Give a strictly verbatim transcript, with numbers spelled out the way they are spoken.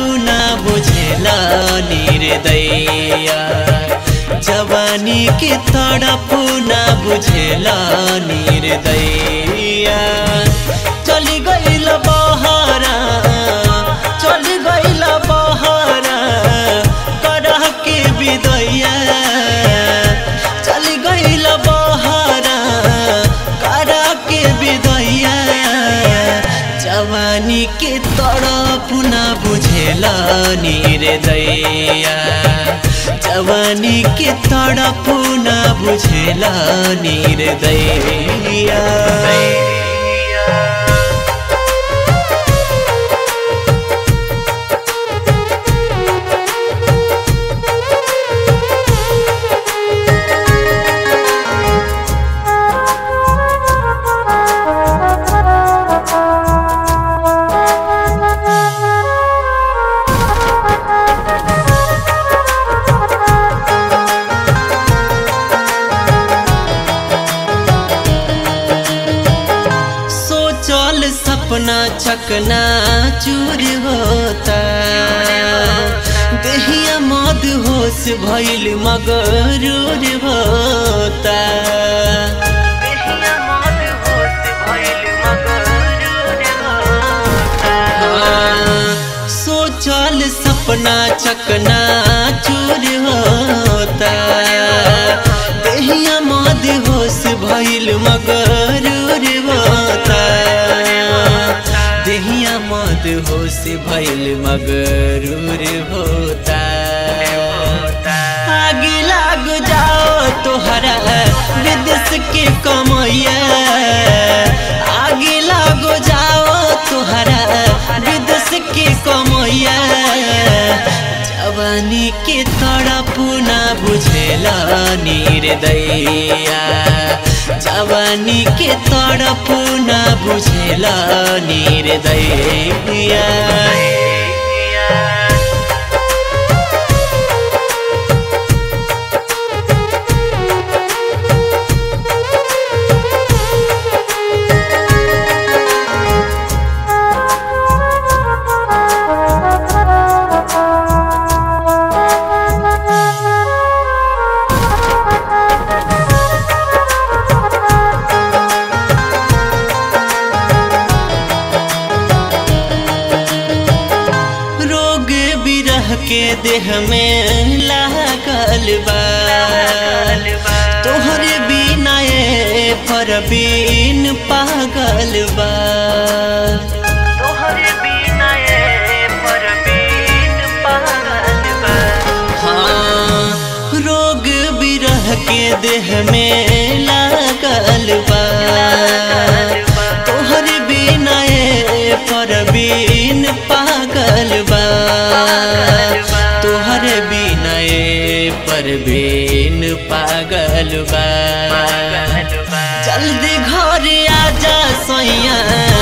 पुना बुझेला निर्दया जवानी के तड़प ना बुझेला निर्दया चली गईल बहरा चली गईल बहरा करह के विदैया चली गईल बहरा करह के विदैया जवानी के तड़प ना बुझेला निर्दया जवानी के तड़प ना बुझेला निर्दया सपना चकना चूर होता देहिया मद होश भइल मगरूर होता देहिया मद होश भइल मगरूर होता सोचल सपना चकना चूर होता देहिया मद होश भइल मगरूर होता देहिया मद होश भइल मगरूर होता आगे लाग जाओ तोहरा विदेश के कमैया आगे लाग जाओ तोहरा विदेश के कमैया जवानी के तड़प ना बुझेला निर्दया जवानी के तड़प ना बुझेला निर्दया के देह में लागल बा तोहरे बिना ए परवीन पागल बा तोहरे बिना ए परवीन पागल बा हाँ रोग बिरह के देह में लागल बा तोहरे बिना ए परवीन पागल बा तोहरे बिना ए परवीन पागल बा जल्दी घर आजा सैया